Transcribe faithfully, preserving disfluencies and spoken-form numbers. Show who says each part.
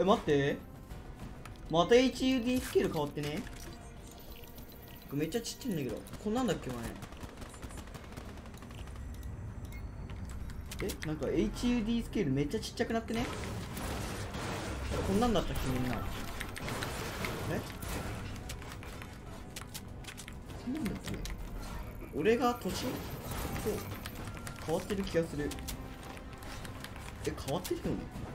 Speaker 1: え、待って。また エイチユーディー スケール変わってね。めっちゃちっちゃいんだけど。こんなんだっけ前。え、なんか エイチユーディー スケールめっちゃちっちゃくなってね。こんなんだったっけみんな。え、こんなんだっけ。俺が年と変わってる気がする。え、変わってるよね。